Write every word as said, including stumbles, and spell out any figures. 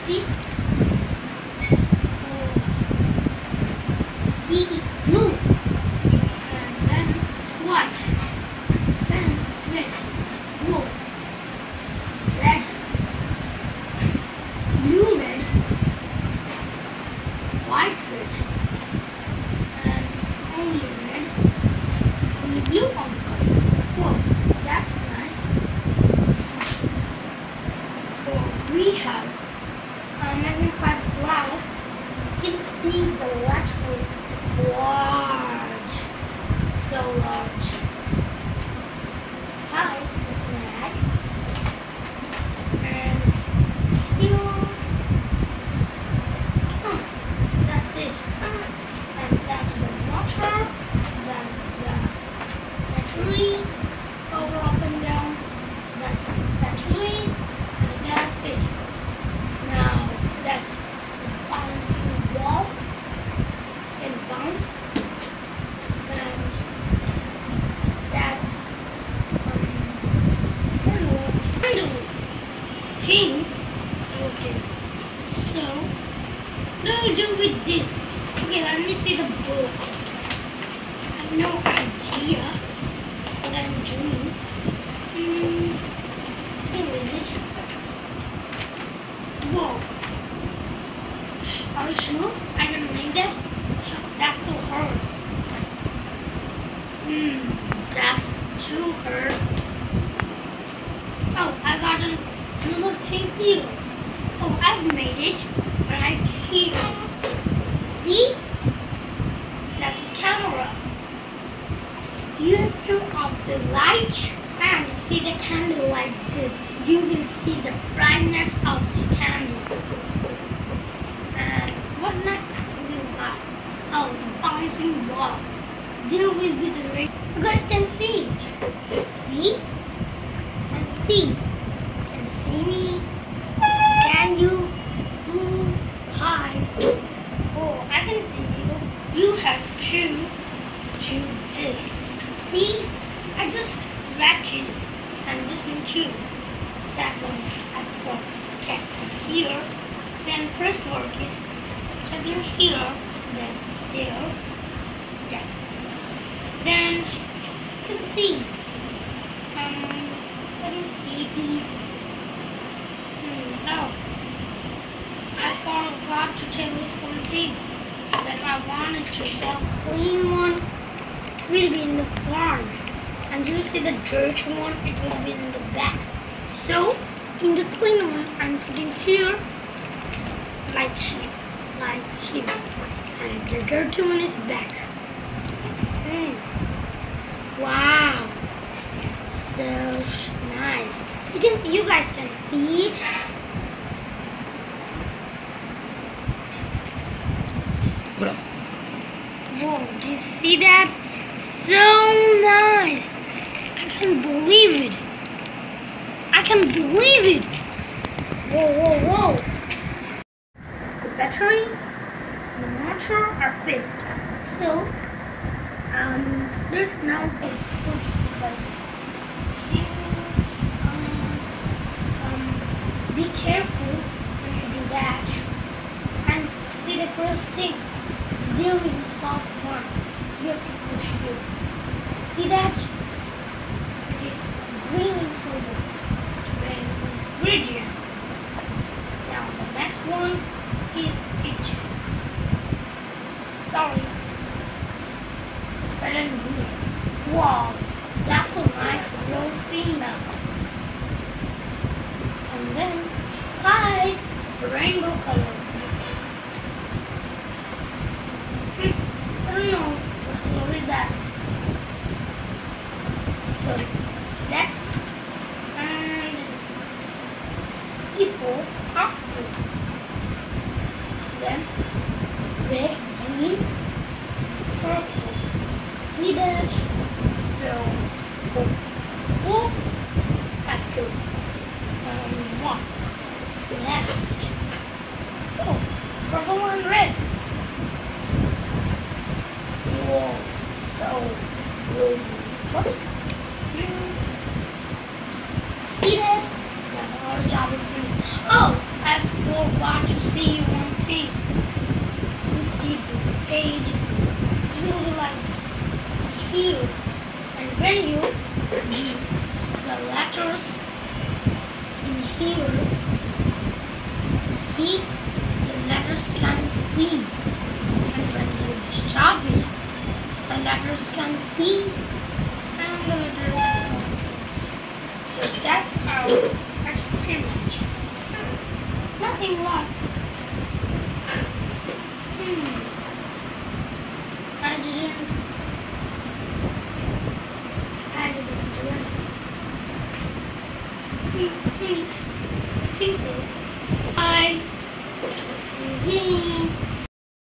See? Oh. See, it's blue. And then it's white. Then it's red. Blue. Red. Blue, red. White, red. And only red. Only blue on the card. Whoa, that's nice. Oh, we have a magnified glass. You can see the electrical large, so large. Hi, that's Max. And here, huh, that's it. And that's the water. That's the battery. Power up and down. That's the battery. And that's it. Now that's the bouncing ball. Can bounce. And that's um I don't know what handle thing. Okay. So what do I do with this? Okay, let me see the book. I have no idea what I'm doing. Hmm. Where is it? Whoa. Are you sure I can make that? That's so hard. Hmm, that's too hard. Oh, I got an, another thing here. Oh, I've made it right here. See? That's a camera. You have to off the light and see the candle like this. You will see the brightness of the candle. And what next will we got? Oh, the bouncing ball. There will be the ring. You guys can see it. See? And see. Can you see me? Can you see me? Hi. Oh, I can see you. You have to do this. See? I just wrapped it. And this one too. That one I from that from here. Then first work is together here, then there, yeah. Then you can see. Um, let me see these. Hmm, oh, I forgot to tell you something that I wanted to sell. Clean one will be in the front, and you see the dirty one, it will be in the back. So in the clean one, I'm putting here, like here, like here, and the dirty one is back. Mm. Wow, so nice. You can, you guys can see it. Whoa, do you see that? So nice. I can't believe it. I can't believe it. Whoa, whoa, whoa. The batteries, the motor are fixed. So, um, there's now a um, um, be careful when you do that. And see the first thing. There is a soft one. You have to put here. See that? It is green in color. And Viridian. Now the next one is peach. Sorry. Red and blue. Wow, that's so nice rosy now. And then surprise, rainbow color. I don't know what color is that. So see that? And before, after. Then red, green, purple. See that? So before, after. Um, one. So next. Oh, purple and red. Whoa, so rosy. What? Hmm. See that? Yeah, our job is finished. Oh, I forgot. forgot to see one thing. You see this page, it will be like here. And when you do the letters in here, see, the letters can see. And when you stop it, the letters can see and the letters don't. So that's our experiment. Nothing left. Hmm. I didn't. I didn't do anything. Hmm, finished. I think so. I. Let's see again.